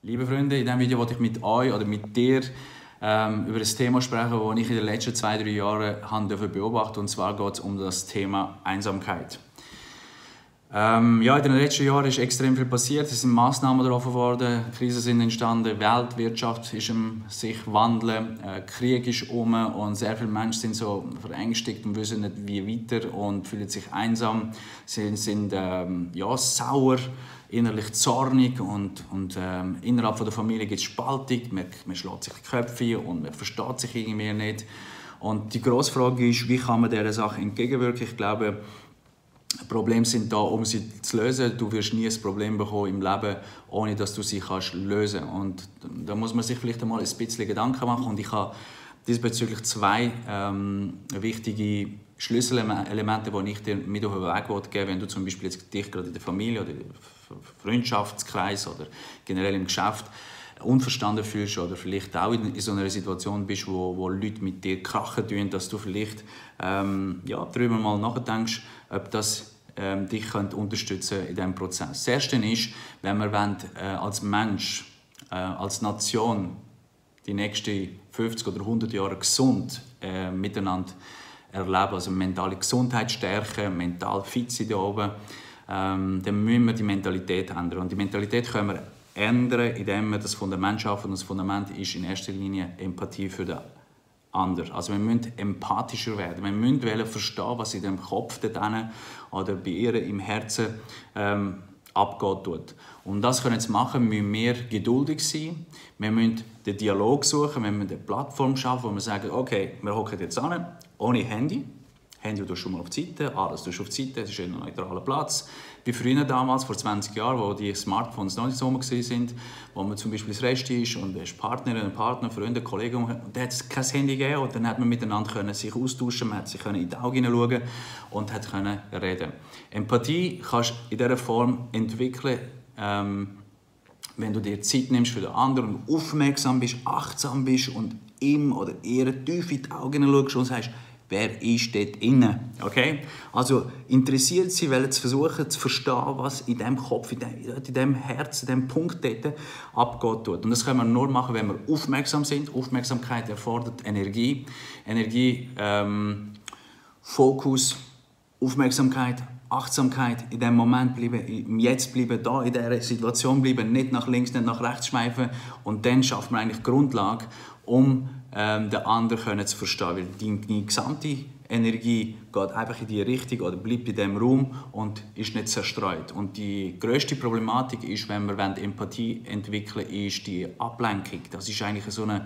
Liebe Freunde, in diesem Video wollte ich mit euch oder mit dir über ein Thema sprechen, das ich in den letzten 2-3 Jahren beobachtet habe. Und zwar geht es um das Thema Einsamkeit. Ja, in den letzten Jahren ist extrem viel passiert. Es sind Massnahmen getroffen worden, Krisen sind entstanden, Weltwirtschaft ist im sich wandeln, Krieg ist um und sehr viele Menschen sind so verängstigt und wissen nicht, wie weiter und fühlen sich einsam, sind sauer, innerlich zornig und innerhalb der Familie gibt es Spaltung, man schlägt sich die Köpfe und man versteht sich irgendwie nicht. Und die grosse Frage ist, wie kann man dieser Sache entgegenwirken? Ich glaube, Probleme sind da, um sie zu lösen. Du wirst nie ein Problem bekommen im Leben, ohne dass du sie lösen kannst. Und da muss man sich vielleicht einmal ein bisschen Gedanken machen. Und ich habe diesbezüglich 2 wichtige Schlüsselelemente, die ich dir mit auf den Weg geben will, wenn du zum Beispiel jetzt dich gerade in der Familie oder im Freundschaftskreis oder generell im Geschäft unverstanden fühlst oder vielleicht auch in so einer Situation bist, wo Leute mit dir krachen tun, dass du vielleicht darüber mal nachdenkst, ob das dich unterstützen in diesem Prozess. Das Erste ist, wenn wir als Mensch, als Nation die nächsten 50 oder 100 Jahre gesund miteinander erleben, also mentale Gesundheit stärken, mental fit sein da oben, dann müssen wir die Mentalität ändern. Und die Mentalität können wir ändern, indem wir das Fundament schaffen. Und das Fundament ist in erster Linie Empathie für den anderen. Also wir müssen empathischer werden. Wir müssen verstehen, was in dem Kopf oder bei ihr im Herzen abgeht. Um das zu machen, müssen wir geduldig sein. Wir müssen den Dialog suchen. Wir müssen eine Plattform schaffen, wo wir sagen, okay, wir hocken jetzt an, ohne Handy. Handy tust du schon mal auf die Seite, alles tust du auf die Seite, es ist ein neutraler Platz. Wie früher damals, vor 20 Jahren, wo die Smartphones noch nicht so waren, wo man zum Beispiel ins Rest ist und es Partnerin, Partner, Freunde, Kollegen, und da hat es kein Handy gegeben und dann hat man miteinander sich austauschen, man hat sich in die Augen hineinschauen und hat reden. Empathie kannst du in dieser Form entwickeln, wenn du dir Zeit nimmst für den anderen und aufmerksam bist, achtsam bist und ihm oder ihr tief in die Augen schaust und sagst, wer ist dort innen? Okay? Also interessiert sie, weil zu versuchen zu verstehen, was in diesem Kopf, in diesem Herz, in diesem Punkt dort abgeht. Und das können wir nur machen, wenn wir aufmerksam sind. Aufmerksamkeit erfordert Energie. Energie, Fokus, Aufmerksamkeit, Achtsamkeit, in dem Moment bleiben, im Jetzt bleiben, da in dieser Situation bleiben, nicht nach links, nicht nach rechts schweifen. Und dann schafft man eigentlich die Grundlage, um den anderen zu verstehen. Weil die gesamte Energie geht einfach in die Richtung oder bleibt in diesem Raum und ist nicht zerstreut. Und die grösste Problematik ist, wenn wir Empathie entwickeln, ist die Ablenkung. Das ist eigentlich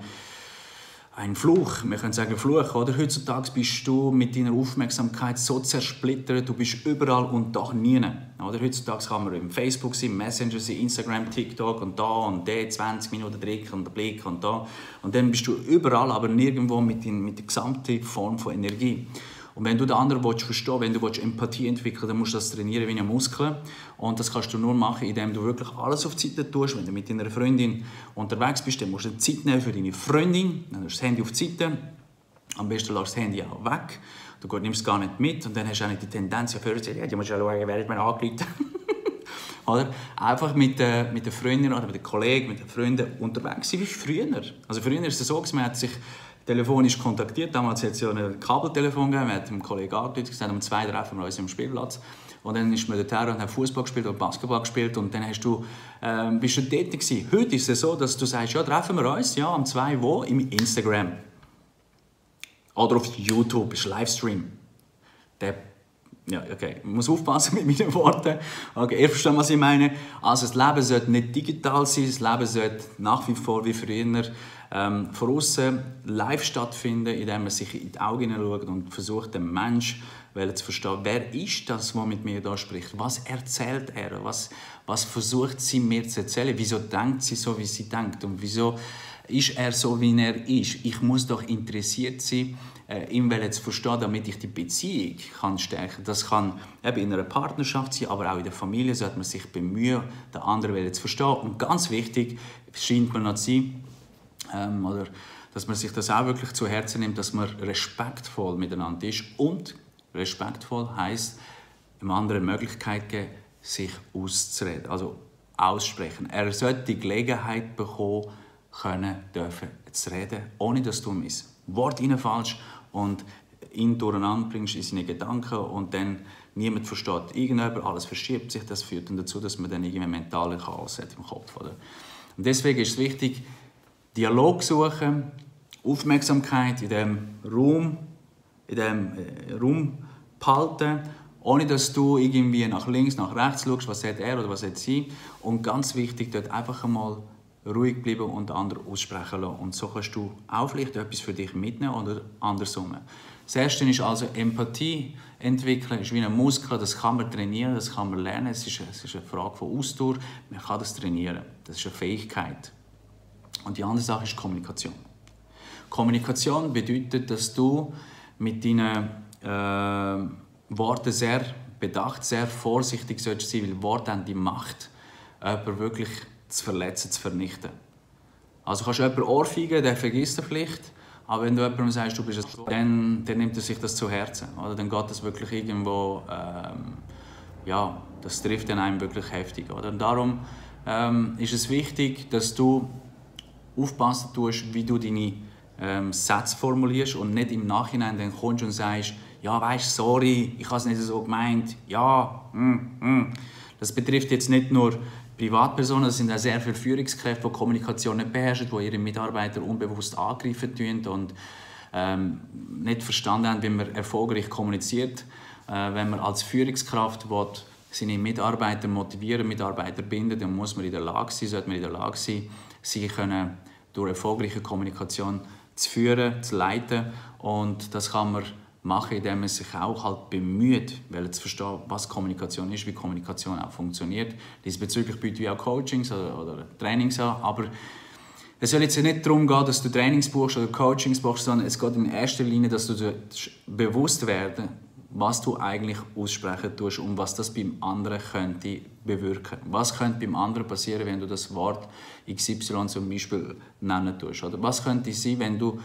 ein Fluch, wir können sagen Fluch, oder? Heutzutage bist du mit deiner Aufmerksamkeit so zersplittert, du bist überall und doch nie. Oder? Heutzutage kann man im Facebook sein, Messenger sein, Instagram, TikTok und da und da, 20 Minuten Blick und Blick und da. Und dann bist du überall, aber nirgendwo mit der gesamten Form von Energie. Und wenn du den anderen verstehen willst, wenn du Empathie entwickeln willst, dann musst du das trainieren wie ein Muskel. Und das kannst du nur machen, indem du wirklich alles auf die Seite tust. Wenn du mit deiner Freundin unterwegs bist, dann musst du Zeit nehmen für deine Freundin. Dann hast du das Handy auf die Seite. Am besten lässt du das Handy auch weg. Du nimmst es gar nicht mit. Und dann hast du auch nicht die Tendenz, ja, du musst ja schauen, wer ist mir angerufen. Oder? Einfach mit der Freundin oder mit den Kollegen, mit den Freunden unterwegs sein wie früher. Also früher ist es so, man hat sich telefonisch kontaktiert. Damals hat es ja ein Kabeltelefon gegeben. Wir haben einem Kollegen angerufen, gesagt, um 2 treffen wir uns am Spielplatz. Und dann ist man dorthin und hat Fußball gespielt oder Basketball gespielt. Und dann bist du dort gewesen. Heute ist es so, dass du sagst, ja, treffen wir uns, ja, um 2 wo? Im Instagram. Oder auf YouTube, ist Livestream. Ja, okay. Ich muss aufpassen mit meinen Worten. Okay, ihr versteht, was ich meine. Also das Leben sollte nicht digital sein, das Leben sollte nach wie vor wie früher von außen live stattfinden, indem man sich in die Augen schaut und versucht, den Menschen zu verstehen, wer ist das, der mit mir da spricht? Was erzählt er? Was versucht sie mir zu erzählen? Wieso denkt sie so, wie sie denkt? Und wieso ist er so, wie er ist? Ich muss doch interessiert sein, ihn zu verstehen, damit ich die Beziehung stärken kann. Das kann eben in einer Partnerschaft sein, aber auch in der Familie sollte man sich bemühen, den anderen zu verstehen. Und ganz wichtig scheint mir noch zu sein, oder dass man sich das auch wirklich zu Herzen nimmt, dass man respektvoll miteinander ist. Und respektvoll heisst, dem anderen Möglichkeit geben, sich auszureden. Also aussprechen. Er sollte die Gelegenheit bekommen, dürfen zu reden, ohne dass du ein Wort reinfällst und ihn durcheinander bringst in seine Gedanken und dann niemand versteht irgendjemand, alles verschiebt sich. Das führt dann dazu, dass man dann irgendwie mentale Chaos hat im Kopf. Oder? Und deswegen ist es wichtig, Dialog suchen, Aufmerksamkeit in diesem Raum behalten, ohne dass du irgendwie nach links, nach rechts schaust, was hat er oder was hat sie. Und ganz wichtig, dort einfach einmal ruhig bleiben und den anderen aussprechen lassen. Und so kannst du auch vielleicht etwas für dich mitnehmen oder andersrum. Das Erste ist also Empathie entwickeln, ist wie ein Muskel, das kann man trainieren, das kann man lernen. Es ist eine Frage von Ausdauer, man kann das trainieren. Das ist eine Fähigkeit. Und die andere Sache ist Kommunikation. Kommunikation bedeutet, dass du mit deinen Worten sehr bedacht, sehr vorsichtig solltest sein, weil Worte haben die Macht, jemanden wirklich zu verletzen, zu vernichten. Also kannst du jemanden ohrfeigen, der vergisst er vielleicht, aber wenn du jemandem sagst, du bist es, dann nimmt er sich das zu Herzen. Oder? Dann geht das wirklich irgendwo, ja, das trifft dann einem wirklich heftig. Oder? Und darum ist es wichtig, dass du aufpassen tust, wie du deine Sätze formulierst und nicht im Nachhinein dann kommst und sagst, ja, weißt, sorry, ich habe es nicht so gemeint, ja, Das betrifft jetzt nicht nur Privatpersonen, es sind auch sehr viele Führungskräfte, die Kommunikation nicht beherrschen, die ihre Mitarbeiter unbewusst angreifen und nicht verstanden haben, wie man erfolgreich kommuniziert. Wenn man als Führungskraft will, seine Mitarbeiter motivieren, Mitarbeiter binden, dann muss man in der Lage sein, sollte man in der Lage sein, sie können durch erfolgreiche Kommunikation zu führen, zu leiten. Und das kann man machen, indem man sich auch halt bemüht, zu verstehen, was Kommunikation ist, wie Kommunikation auch funktioniert. Diesbezüglich bieten wir auch Coachings oder Trainings an, aber es soll jetzt nicht darum gehen, dass du Trainings buchst oder Coachings buchst, sondern es geht in erster Linie, dass du dir bewusst werden, was du eigentlich aussprechen tust und was das beim anderen könnte bewirken. Was könnte beim anderen passieren, wenn du das Wort XY zum Beispiel nennen tust? Oder was könnte sein, wenn du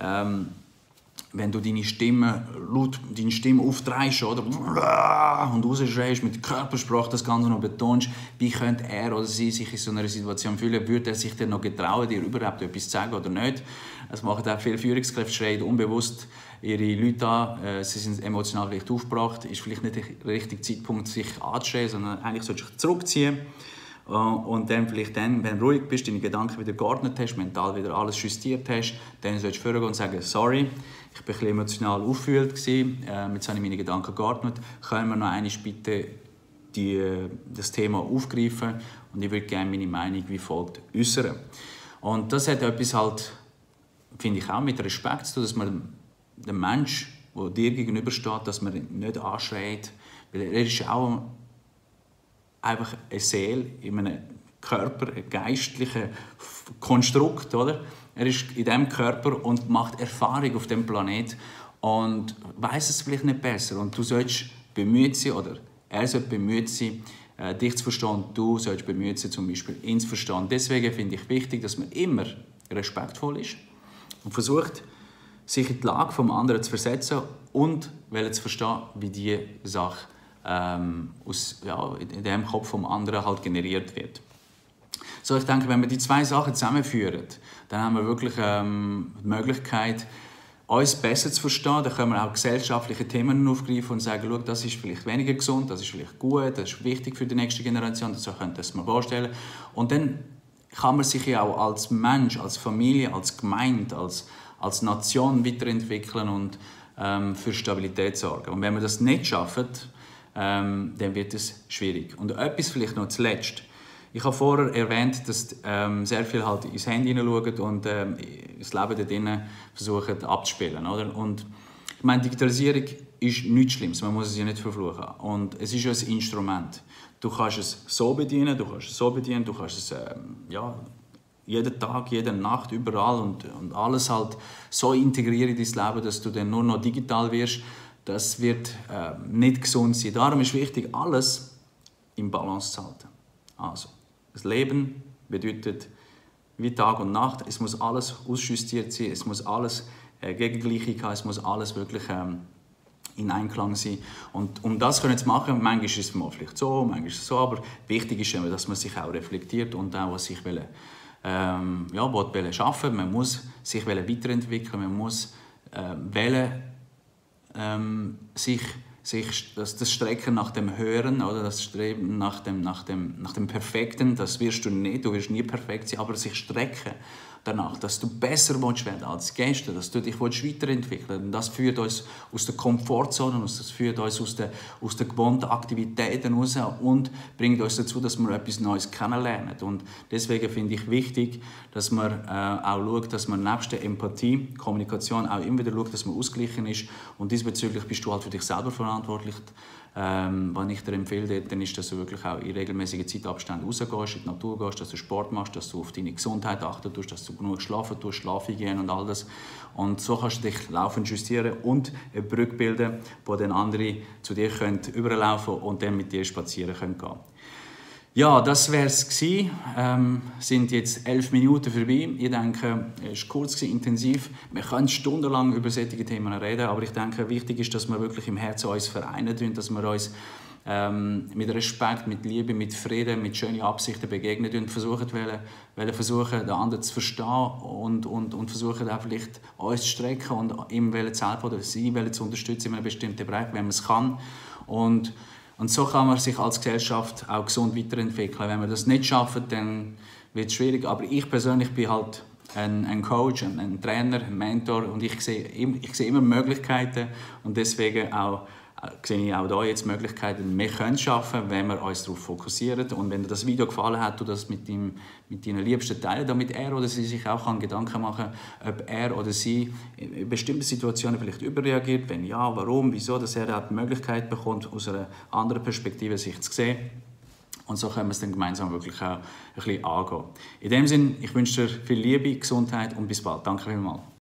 deine Stimme aufdrehst oder und rausschreist, mit Körpersprache das Ganze noch betonst, wie könnte er oder sie sich in so einer Situation fühlen? Würde er sich denn noch getrauen, dir überhaupt etwas zu sagen oder nicht? Es machen auch viele Führungskräfte, schreien unbewusst ihre Leute an, sie sind emotional vielleicht aufgebracht, ist vielleicht nicht der richtige Zeitpunkt, sich anzuschreien, sondern eigentlich solltest du dich zurückziehen und dann vielleicht wenn du ruhig bist, deine Gedanken wieder geordnet hast, mental wieder alles justiert hast, dann solltest du vorgehen und sagen, sorry, ich war ein bisschen emotional aufgewühlt, jetzt habe ich meine Gedanken geordnet, können wir noch einmal bitte das Thema aufgreifen und ich würde gerne meine Meinung wie folgt äußern. Und das hat etwas halt, finde ich, auch mit Respekt zu tun, dass man den Mensch, der dir gegenübersteht, dass man ihn nicht anschreit, weil er ist auch einfach eine Seele in einem Körper, ein geistliches Konstrukt, oder? Er ist in diesem Körper und macht Erfahrung auf dem Planet und weiß es vielleicht nicht besser. Und du sollst bemüht sein, oder er sollte bemüht sein, dich zu verstehen und du sollst bemüht sein, zum Beispiel ihn zu verstehen. Deswegen finde ich wichtig, dass man immer respektvoll ist und versucht, sich in die Lage des anderen zu versetzen und zu verstehen, wie diese Sache in dem Kopf des anderen halt generiert wird. So, ich denke, wenn wir die zwei Sachen zusammenführen, dann haben wir wirklich die Möglichkeit, uns besser zu verstehen. Dann können wir auch gesellschaftliche Themen aufgreifen und sagen, schau, das ist vielleicht weniger gesund, das ist vielleicht gut, das ist wichtig für die nächste Generation, so könnt ihr das mal vorstellen. Und dann kann man sich ja auch als Mensch, als Familie, als Gemeinde, als Nation weiterentwickeln und für Stabilität sorgen. Und wenn wir das nicht schaffen, dann wird es schwierig. Und etwas vielleicht noch zuletzt. Ich habe vorher erwähnt, dass sehr viele halt ins Handy hineinschauen und das Leben da drinnen versuchen abzuspielen. Oder? Und ich meine, Digitalisierung ist nichts Schlimmes, man muss es ja nicht verfluchen. Und es ist ja ein Instrument. Du kannst es so bedienen, du kannst es so bedienen, du kannst es jeden Tag, jede Nacht, überall und alles halt so integrieren in dein Leben, dass du dann nur noch digital wirst. Das wird nicht gesund sein. Darum ist wichtig, alles im Balance zu halten. Also, das Leben bedeutet wie Tag und Nacht. Es muss alles ausjustiert sein, es muss alles Gegengleichung haben, es muss alles wirklich in Einklang sein. Und um das zu machen, manchmal ist es mal vielleicht so, manchmal ist es so, aber wichtig ist immer, dass man sich auch reflektiert und auch, was ich will, schaffen. Man muss sich weiterentwickeln, man muss das Strecken nach dem Höheren oder das Streben nach dem Perfekten, das wirst du wirst nie perfekt sein, aber sich strecken danach, dass du besser werden als gestern, dass du dich weiterentwickeln willst. Und das führt uns aus der Komfortzone, das führt uns aus den gewohnten Aktivitäten raus und bringt uns dazu, dass wir etwas Neues kennenlernen. Und deswegen finde ich wichtig, dass man auch schaut, dass man nebst der Empathie, Kommunikation auch immer wieder schaut, dass man ausgeglichen ist. Und diesbezüglich bist du halt für dich selber verantwortlich. Was ich dir empfehle, dann ist, dass du wirklich auch in regelmäßigen Zeitabständen rausgehst, in die Natur gehst, dass du Sport machst, dass du auf deine Gesundheit achten tust, dass du genug schlafen tust, Schlafhygiene und all das. Und so kannst du dich laufend justieren und eine Brücke bilden, wo dann andere zu dir überlaufen können und dann mit dir spazieren gehen können. Ja, das wäre es gewesen. Sind jetzt 11 Minuten vorbei. Ich denke, es war kurz, intensiv. Wir können stundenlang über solche Themen reden, aber ich denke, wichtig ist, dass wir wirklich im Herzen uns vereinen, dass wir uns mit Respekt, mit Liebe, mit Frieden, mit schönen Absichten begegnen und versuchen, den anderen zu verstehen und versuchen auch vielleicht uns zu strecken und ihm zu helfen oder sie zu unterstützen in einem bestimmten Bereich, wenn man es kann. Und so kann man sich als Gesellschaft auch gesund weiterentwickeln. Wenn wir das nicht schaffen, dann wird es schwierig. Aber ich persönlich bin halt ein Coach, ein Trainer, ein Mentor und ich sehe immer Möglichkeiten und deswegen sehe ich auch da jetzt Möglichkeiten. Wir können es schaffen, wenn wir uns darauf fokussieren. Und wenn dir das Video gefallen hat, du das mit deinen Liebsten teilen, damit er oder sie sich auch Gedanken machen kann, ob er oder sie in bestimmten Situationen vielleicht überreagiert. Wenn ja, warum, wieso, dass er auch die Möglichkeit bekommt, aus einer anderen Perspektive sich zu sehen. Und so können wir es dann gemeinsam wirklich auch ein bisschen angehen. In dem Sinne, ich wünsche dir viel Liebe, Gesundheit und bis bald. Danke vielmals.